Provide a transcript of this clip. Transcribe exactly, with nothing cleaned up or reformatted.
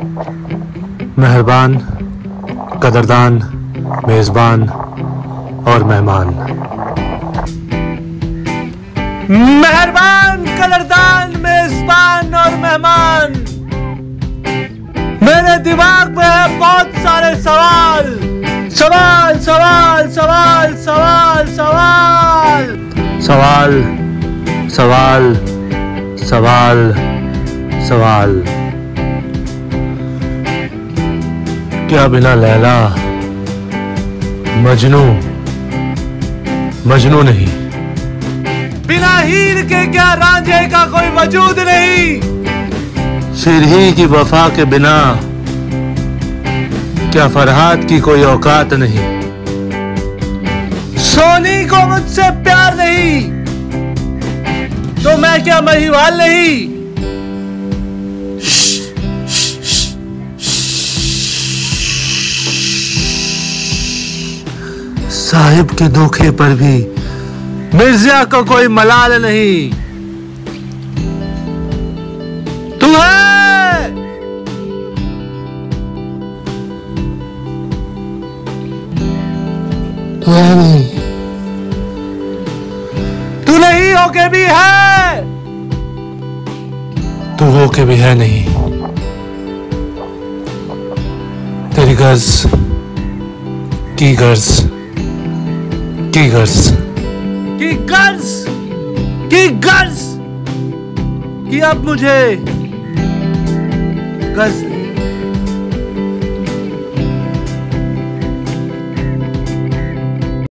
मेहरबान, कदरदान, मेजबान और मेहमान। मेहरबान, कदरदान, मेजबान और मेहमान। मेरे दिमाग में है बहुत सारे सवाल सवाल सवाल सवाल सवाल सवाल सवाल सवाल सवाल सवाल। क्या बिना लैला मजनू मजनू नहीं? बिना हीर के क्या रांझे का कोई वजूद नहीं? सिरही की वफा के बिना क्या फरहाद की कोई औकात नहीं? सोनी को मुझसे प्यार नहीं तो मैं क्या महिवाल नहीं? साहिब के धोखे पर भी मिर्जा को कोई मलाल नहीं। तू है तू है नहीं, तू नहीं होके भी है, तू होके भी है नहीं। तेरी गर्ज की गर्ज की गर्ज की गर्ज की गर्ज कि अब मुझे गर्ज